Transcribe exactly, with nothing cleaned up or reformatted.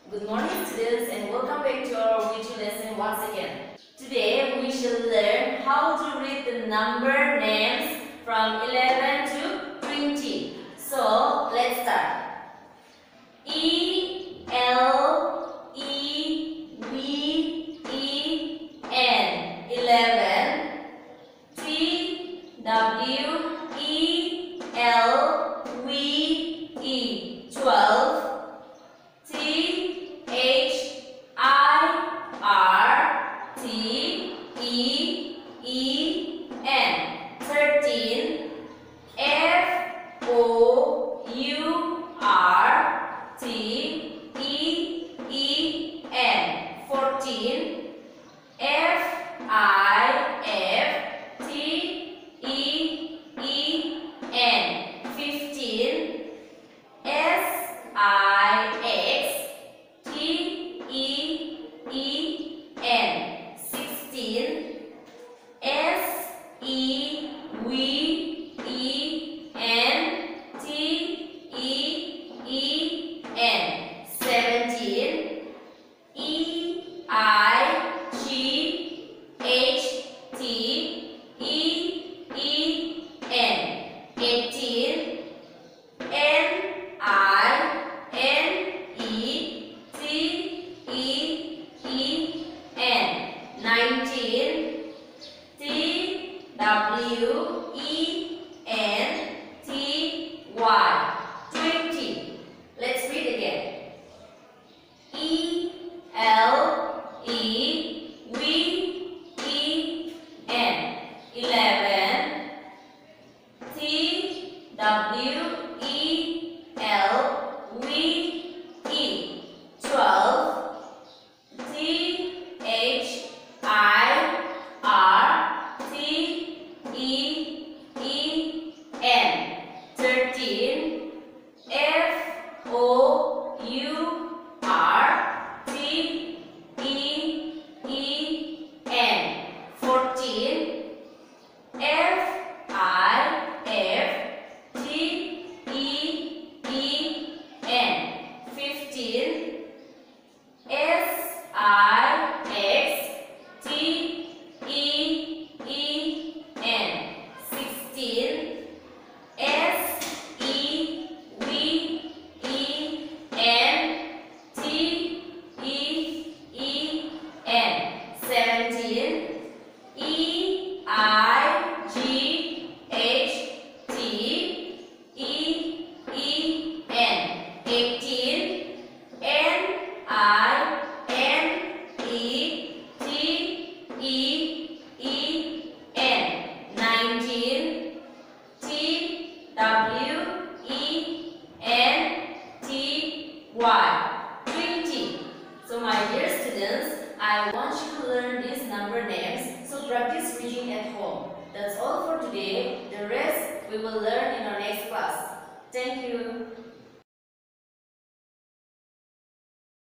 Good morning students and welcome back to our video lesson once again. Today we shall learn how to read the number names from eleven to twenty. So let's start. E L E V E N eleven. T W E L V E twelve. T H I R T E E N thirteen. F O U R T E E N fourteen. F I F T E E N fifteen. S I X T E E N sixteen. S E V E N T E E N seventeen. E I G H T E E N eighteen. N I N E T E E N nineteen. T W E N T Y twenty. Let's read again. E L E V E N eleven. T W E L V E twelve. T H I R T E E N thirteen. F O U R T E E N fourteen. F I F T E E N fifteen. S I X T E E N sixteen. S E V E N T E E N seventeen. E I G H T E E N eighteen. N I N E T E E N nineteen. T W E N T Y twenty. So my dear students, I want you to learn these number names, so practice reading at home. That's all for today. The rest we will learn in our next class. Thank you.